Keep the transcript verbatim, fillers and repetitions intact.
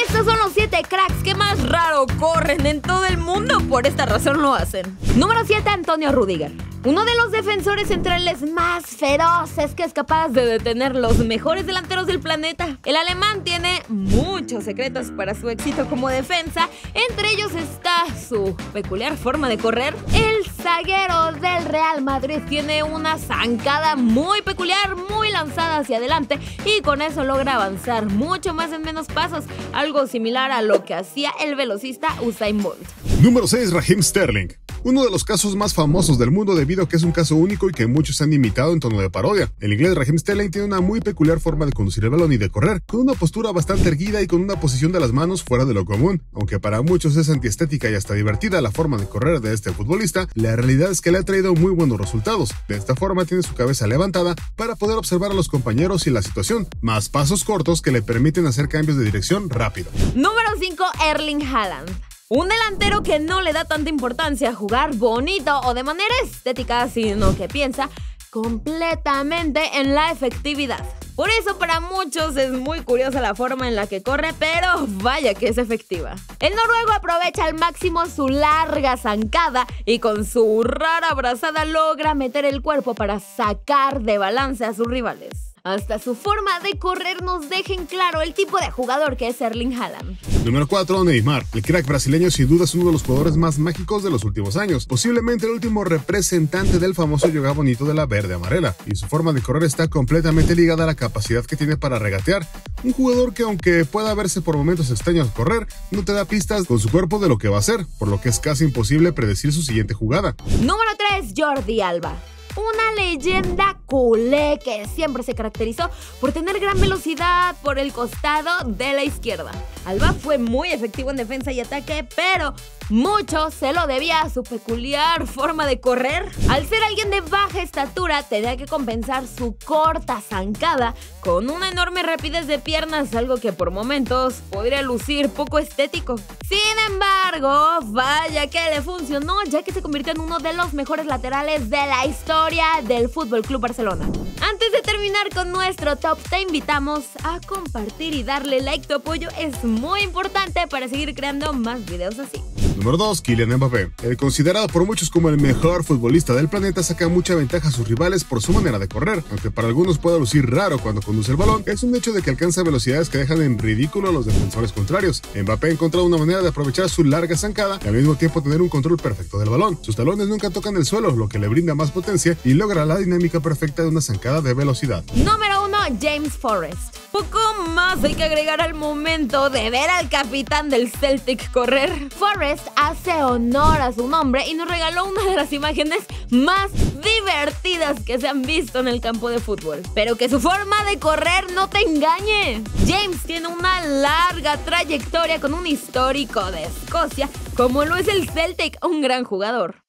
Estos son los siete cracks que más raro corren en todo el mundo. Por esta razón lo hacen. Número siete, Antonio Rüdiger. Uno de los defensores centrales más feroces que es capaz de detener los mejores delanteros del planeta. El alemán tiene muchos secretos para su éxito como defensa. Entre ellos está su peculiar forma de correr. El zaguero del Real Madrid tiene una zancada muy peculiar, muy lanzada hacia adelante, y con eso logra avanzar mucho más en menos pasos, algo similar a lo que hacía el velocista Usain Bolt. Número seis, Raheem Sterling. Uno de los casos más famosos del mundo debido a que es un caso único y que muchos han imitado en tono de parodia. El inglés Raheem Sterling tiene una muy peculiar forma de conducir el balón y de correr, con una postura bastante erguida y con una posición de las manos fuera de lo común. Aunque para muchos es antiestética y hasta divertida la forma de correr de este futbolista, la realidad es que le ha traído muy buenos resultados. De esta forma tiene su cabeza levantada para poder observar a los compañeros y la situación, más pasos cortos que le permiten hacer cambios de dirección rápido. Número cinco, Erling Haaland. Un delantero que no le da tanta importancia a jugar bonito o de manera estética, sino que piensa completamente en la efectividad. Por eso para muchos es muy curiosa la forma en la que corre, pero vaya que es efectiva. El noruego aprovecha al máximo su larga zancada y con su rara brazada logra meter el cuerpo para sacar de balance a sus rivales. Hasta su forma de correr nos deja en claro el tipo de jugador que es Erling Haaland. Número cuatro, Neymar. El crack brasileño sin duda es uno de los jugadores más mágicos de los últimos años, posiblemente el último representante del famoso yoga bonito de la verde amarela, y su forma de correr está completamente ligada a la capacidad que tiene para regatear. Un jugador que, aunque pueda verse por momentos extraños correr, no te da pistas con su cuerpo de lo que va a hacer, por lo que es casi imposible predecir su siguiente jugada. Número tres, Jordi Alba. Una leyenda culé que siempre se caracterizó por tener gran velocidad por el costado de la izquierda. Alba fue muy efectivo en defensa y ataque, pero mucho se lo debía a su peculiar forma de correr. Al ser alguien de baja estatura, tenía que compensar su corta zancada con una enorme rapidez de piernas, algo que por momentos podría lucir poco estético. Sin embargo, vaya que le funcionó, ya que se convirtió en uno de los mejores laterales de la historia del Fútbol Club Barcelona. Antes de terminar con nuestro top, te invitamos a compartir y darle like. Tu apoyo es muy importante para seguir creando más videos así. Número dos, Kylian Mbappé. El considerado por muchos como el mejor futbolista del planeta saca mucha ventaja a sus rivales por su manera de correr. Aunque para algunos pueda lucir raro cuando conduce el balón, es un hecho de que alcanza velocidades que dejan en ridículo a los defensores contrarios. Mbappé ha encontrado una manera de aprovechar su larga zancada y al mismo tiempo tener un control perfecto del balón. Sus talones nunca tocan el suelo, lo que le brinda más potencia y logra la dinámica perfecta de una zancada de velocidad. Número uno, James Forrest. Poco más hay que agregar al momento de ver al capitán del Celtic correr. Forrest hace honor a su nombre y nos regaló una de las imágenes más divertidas que se han visto en el campo de fútbol. Pero que su forma de correr no te engañe. James tiene una larga trayectoria con un histórico de Escocia, como lo es el Celtic, un gran jugador.